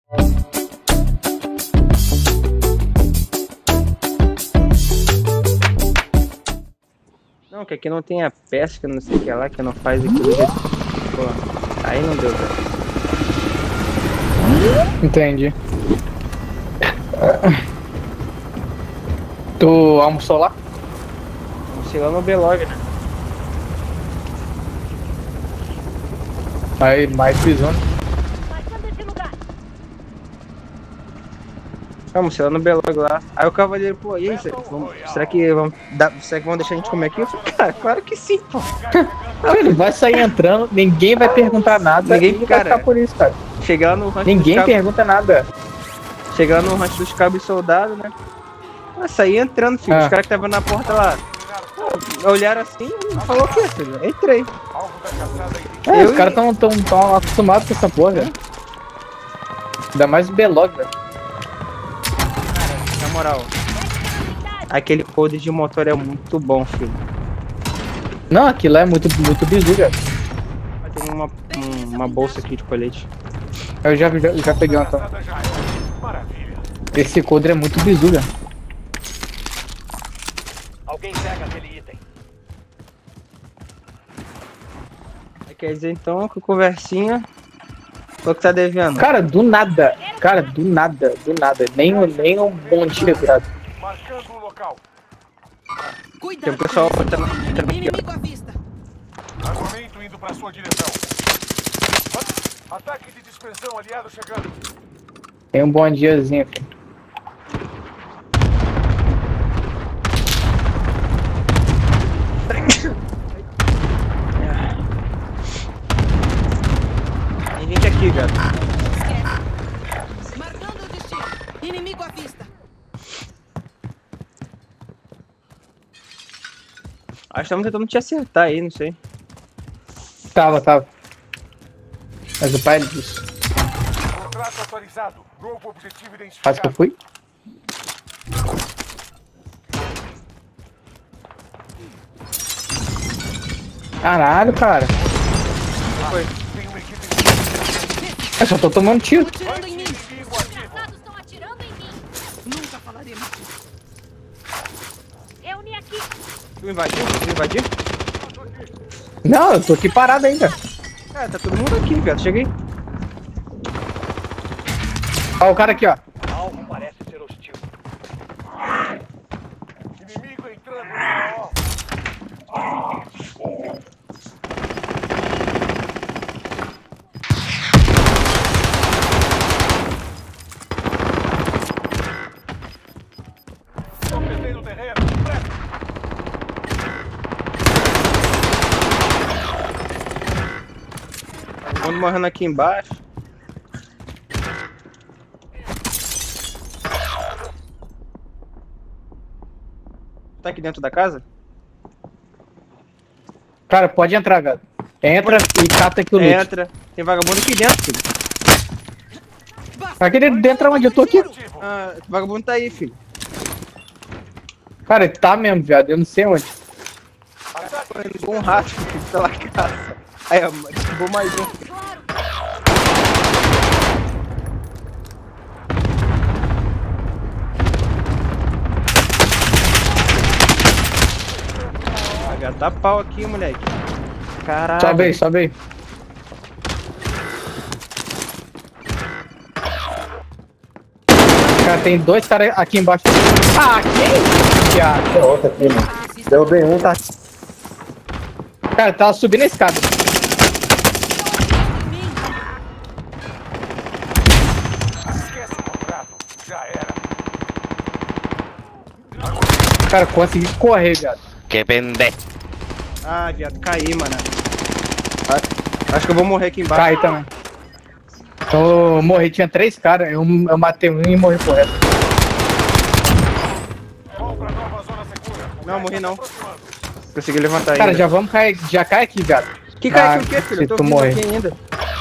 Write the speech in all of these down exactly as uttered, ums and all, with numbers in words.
Não, que aqui não tem a pesca, não sei o que lá, que não faz aquilo. Pô, aí não deu, velho. Entendi. Tu almoçou lá? Almocei lá no B-Log, né? Aí, mais pisando. Almocei lá no B-Log lá. Aí o cavaleiro, pô, e aí, vamos, será que vão dar, será que vão deixar a gente comer aqui? Eu falei, cara, claro que sim, pô. Ele vai sair entrando, ninguém vai perguntar nada. Ninguém, cara, vai ficar por isso, cara. Chegar lá no rancho Ninguém dos pergunta nada. Chegar lá no rancho dos cabos soldados, né? Ah, saí entrando, filho. Ah. Os caras que estavam na porta lá. Ah, olharam assim e falou o quê, filho? Entrei. É, Eu os caras e- tão, tão, tão acostumados com essa porra, velho. Ainda mais o B-Log, velho. Na moral, aquele code de motor é muito bom, filho. Não, aquilo lá é muito, muito bizu, velho. Tem uma, um- uma bolsa aqui de colete. Eu já, já, já peguei uma. Então. Esse coldre é muito bizu, velho. Alguém pega aquele item. Quer dizer então que conversinha. Qual que tá devendo? Cara, do nada. Cara, do nada, do nada. Nem, nem um bom dia, viado. Marcando o local. Tem o pessoal botando aqui, Inimigo à vista. Armamento indo pra sua direção. Ataque de dispersão aliado chegando. Tem um bom diazinho, filho. Tem gente aqui, velho. Marcando o destino. Inimigo à vista. Acho que estamos tentando te acertar aí, não sei. Tava, tava. Mas o pai ele disse. Contrato atualizado. Novo objetivo Quase que eu identificado. fui. Caralho, cara. Foi. Tem uma equipe Eu só tô tomando tiro. Atirando em mim. inimigo ativo. Estão atirando em mim. Nunca falaremos disso. Reúne aqui. Tu invadiu? Tu invadiu? Não, eu tô aqui parado ainda. É, tá todo mundo aqui, velho. Cheguei. Ó, o cara aqui, ó. Alvo parece ser hostil. Inimigo entrando no A O. Estou perdendo o terreno. Presta. Todo mundo morrendo aqui embaixo. Tá aqui dentro da casa? Cara, pode entrar, velho. Entra e cata aqui o loot. Entra. Tem vagabundo aqui dentro, filho. Aquele dentro onde eu tô aqui. Ah, o vagabundo tá aí, filho. Cara, ele tá mesmo, viado. Eu não sei onde. Foi um rato filho, pela casa. Aí, ó, derrubou mais um. Vai tá pau aqui, moleque. Caralho. Sobe aí, sobe aí. Cara, tem dois caras aqui embaixo. Ah, quem? Viado. Tem outro aqui, mano. Derrubei um, tá. Cara, tava subindo a escada. Esquece o contrato. Já era. Cara, consegui correr, viado. Que pende. Ah, viado, caí, mano. Ah, acho que eu vou morrer aqui embaixo. Cai também. Eu morri, tinha três caras. Eu, eu matei um e morri pro resto. Vamos pra nova zona segura. O Não, gás morri tá não. se aproximando. Consegui levantar Cara, ainda. já vamos cair. Já cai aqui, viado. Que cai Ah, aqui o quê, filho? se Eu tô tu vivo morrer. aqui ainda.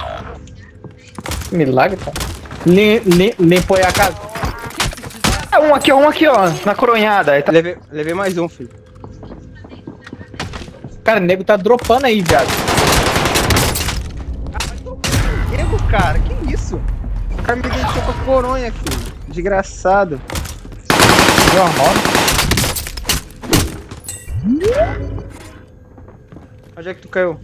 Milagre, cara. Lim, lim, limpou aí a casa. É um aqui, um aqui, ó. Na coronhada. Aí tá... Levei, levei mais um, filho. Cara, o nego tá dropando aí, viado. Nego, cara, que isso? cara me deixou pra coronha, filho. Desgraçado. Deu uma roda. Onde é que tu caiu?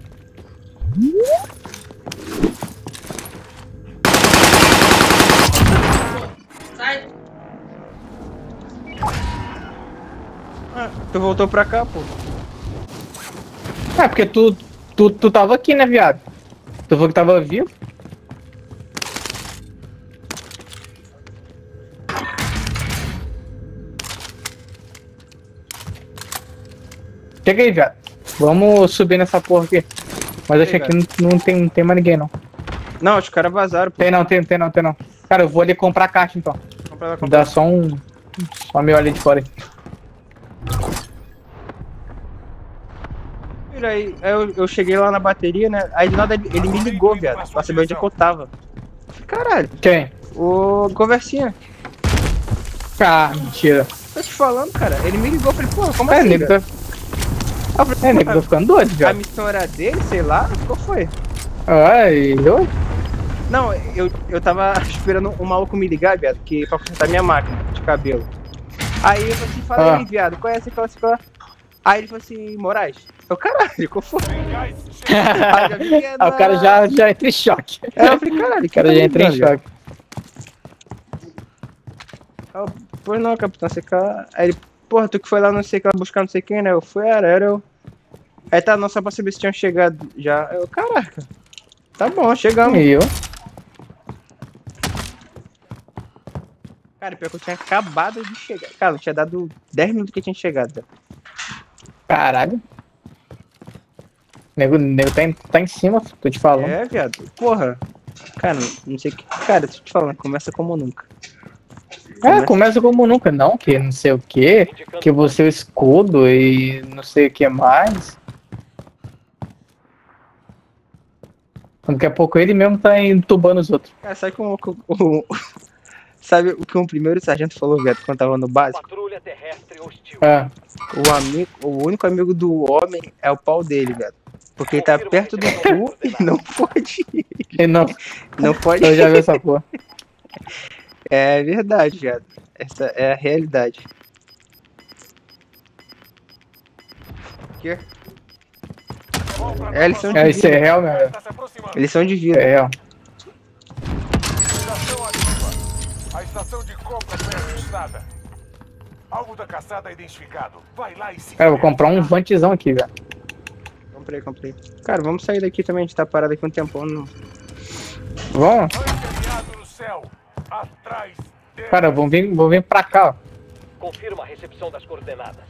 Sai. Ah, tu voltou pra cá, pô. É, porque tu, tu, tu tava aqui, né, viado? Tu falou que tava vivo? Chega aí, viado. Vamos subir nessa porra aqui. Mas acho que aqui não, não, tem, não tem mais ninguém, não. Não, os caras vazaram, pô. Tem não, tem, tem não, tem não. Cara, eu vou ali comprar caixa, então. Compra lá, compra Dá só um... Só meio ali de fora aí. lá. Aí, aí eu, eu cheguei lá na bateria, né? Aí de nada ele, ele me ligou, viado. Pra saber onde é que eu tava. Caralho, Quem? o Conversinha. Ah, mentira. Tô te falando, cara. Ele me ligou, falei, pô, como É, assim? nego velho? tá... Eu falei, É, nego tá ficando doido, a viado. missão era dele, sei lá, qual foi? Ai, eu... Não, eu, eu tava esperando o maluco me ligar, viado, que, pra consertar minha máquina de cabelo. Aí eu falei assim, fala Ah. aí, viado, conhece aquela escola? Aí ele falou assim, Moraes. Eu, caralho, qual foi? Aí eu já vi que é Ah, o cara da- já, já entra em choque. Aí eu falei, caralho, O cara já entra em choque. Eu, pois não, capitão, você quer... Aí ele, porra, tu que foi lá não sei o que lá buscar não sei quem, né? Eu fui, era, era eu. Aí tá, não, só pra saber se tinham chegado já. Eu, caraca. Tá bom, chegamos. E eu? Cara, pior que eu tinha acabado de chegar. Cara, eu tinha dado dez minutos que eu tinha chegado. Velho. Caralho. O nego, nego tá, em, tá em cima, tô te falando. É, viado. Porra. Cara, não sei o que. Cara, tô te falando, começa como nunca. É, começa como nunca, não, que não sei o que, que você é o escudo e não sei o que mais. Daqui a pouco ele mesmo tá entubando os outros. Cara, sabe como o, o, sabe o que o primeiro sargento falou, viado, quando tava no básico? Patrulha terrestre hostil. Ah, O amigo, o único amigo do homem é o pau dele, viado. Porque ele tá perto do cu e não pode ir. e não, Não pode eu já ir. vi essa porra. É verdade, viado. Essa é a realidade. Aqui. É, eles são de É, isso é vida. real, meu velho. Está se aproximando. Eles são de vida. É real. Estação ativa. A estação de compra foi avistada. Alvo da caçada identificado. Vai lá e se... Cara, eu vou comprar um vantizão aqui, velho. Comprei, comprei. Cara, vamos sair daqui também. A gente tá parado aqui um tempão. Não... Vamos? Antenado no céu. Atrás dele. Cara, vamos vir, vou vir pra cá, ó. Confirma a recepção das coordenadas.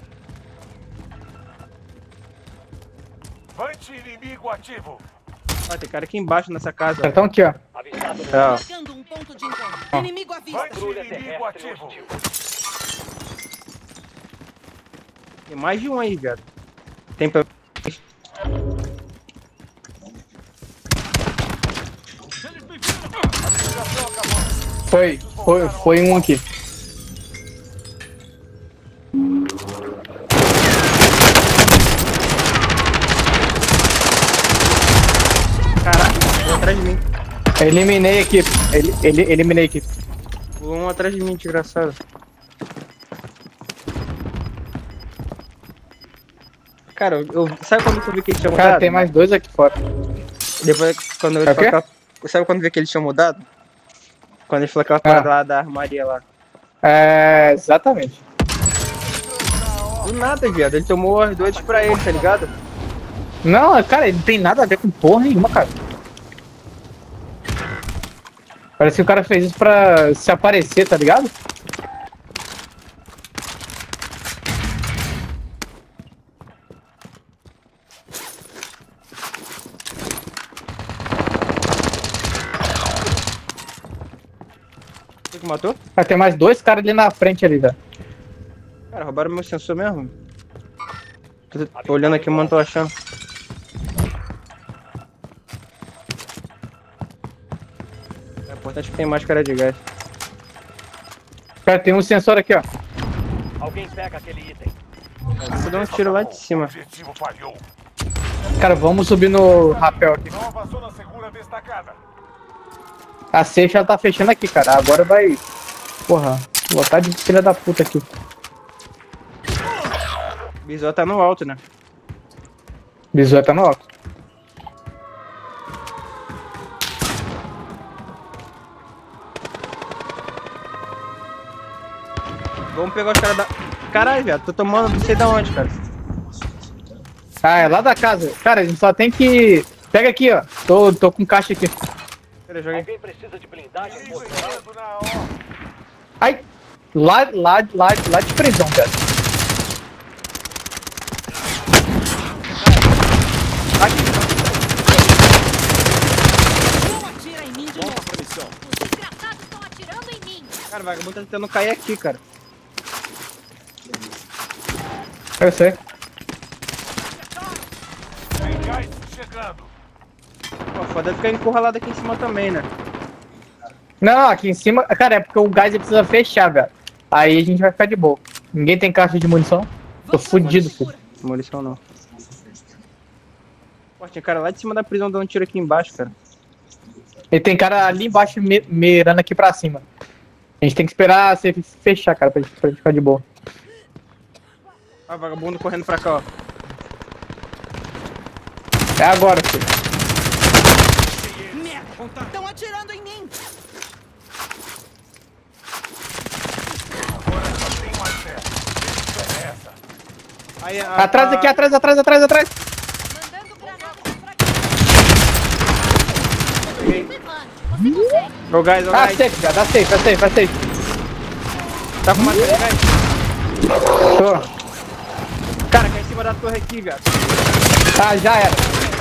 Vante inimigo ativo. Ó, tem cara aqui embaixo nessa casa. ó. Então aqui, ó. Avistado no Ó. Marcando um ponto de encontro. Inimigo à vista. Vante Patrulha inimigo terrestre ativo. hostil. Tem mais de um aí, viado. Tem pra... Ativação acabou. Foi, foi, foi um aqui. Caraca, um atrás de mim. Eliminei a equipe. Ele, ele, eliminei a equipe. Um atrás de mim, desgraçado. Cara, eu, eu- sabe quando eu vi que eles tinham mudado? Cara, tem mais dois aqui fora. Depois, quando eu É o quê? falou que- sabe quando eu vi que eles tinham mudado? Quando ele falou aquela parada lá da armaria lá. É, exatamente. Do nada, viado. Ele tomou as duas pra ele, tá ligado? Não, cara, ele não tem nada a ver com porra nenhuma, cara. Parece que o cara fez isso pra se aparecer, tá ligado? Você que matou? Cara, tem mais dois caras ali na frente ali, velho. Cara, roubaram meu sensor mesmo. Tô, tô olhando aqui, mano, tô achando. É importante que tem máscara de gás. Cara, tem um sensor aqui, ó. Alguém pega aquele item. Vou dar um tiro lá de cima. Objetivo falhou. Cara, vamos subir no rapel aqui. Nova zona segura destacada. A safe já tá fechando aqui, cara. Agora vai... Porra, lotar de filha da puta aqui. Bisou tá no alto, né? Bisou tá no alto. Vamos pegar os caras da... Caralho, viado, tô tomando não sei da onde, cara. Ah, é lá da casa. Cara, a gente só tem que... Pega aqui, ó. Tô, tô com caixa aqui. Pera, joguei. Perigo entrando na hora. Ai! Lá, lá, lá, lá de prisão, cara. Não atira em mim de novo. Os desgraçados estão atirando em mim. Cara, o vagabundo tá tentando cair aqui, cara. Eu sei. Tem gás chegando. Pô, foda é ficar encurralado aqui em cima também, né? Não, aqui em cima... Cara, é porque o gás ele precisa fechar, velho. Aí a gente vai ficar de boa. Ninguém tem caixa de munição? Tô fudido, filho. Munição não. Pô, tinha cara lá de cima da prisão dando um tiro aqui embaixo, cara. E tem cara ali embaixo me- mirando aqui pra cima. A gente tem que esperar você fechar, cara, pra gente, pra gente ficar de boa. Ó, vagabundo correndo pra cá, ó. É agora, filho. Merda, estão atirando em mim. Agora só tem mais certo. Que é essa? Aí, a, Atrás a- aqui, atrás, atrás, atrás, atrás. Mandando granadas pra cá. Peguei. Mano, você consegue. Ô, gás, ô, Ah, gás. safe, cara. Dá safe, dá safe, dá safe. Tá com matéria, gás? Tô. Cara, cai em cima da torre aqui, viado. Ah, já era.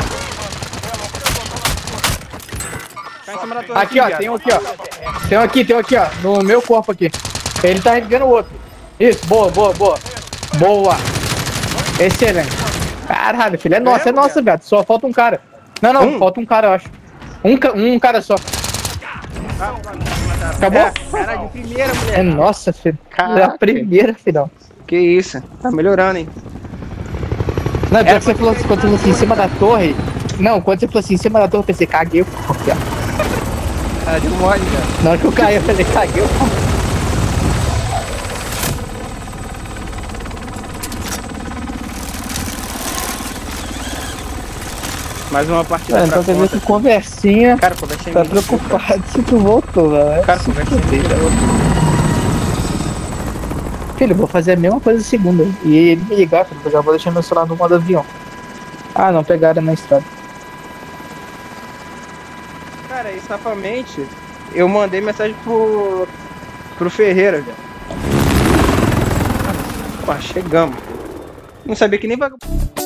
Cai em cima da torre Aqui, ó, viado. tem um aqui, ó. Tem um aqui, tem um aqui, ó. No meu corpo aqui. Ele tá revivendo o outro. Isso, boa, boa, boa. Boa. Excelente. Caralho, filho. É nossa, é nossa, velho. Só falta um cara. Não, não, Um? falta um cara, eu acho. Um, ca- um cara só. Ah, Acabou? É, caralho, de primeira, mulher. É nossa, filho. Caraca. É a primeira, filhão. Que isso, tá melhorando, hein? Não, É, pior que você falou assim, quando você falou assim, em cima da torre. Não, quando você falou assim, em cima da torre, eu pensei, caguei o pau aqui, ó. Cara, deu mole, já. Na hora que eu caí, eu falei, caguei o pau. Mais uma partida Ah, pra então quer dizer conta. que conversinha. Cara, conversei Tá preocupado se tu voltou, velho. Cara, conversei Filho, eu vou fazer a mesma coisa segunda. E ele me ligar, filho, eu já vou deixar meu celular no modo avião. Ah, não, pegaram na estrada. Cara, e safamente, eu mandei mensagem pro. pro Ferreira, velho. Pô, chegamos. Não sabia que nem vagabundo.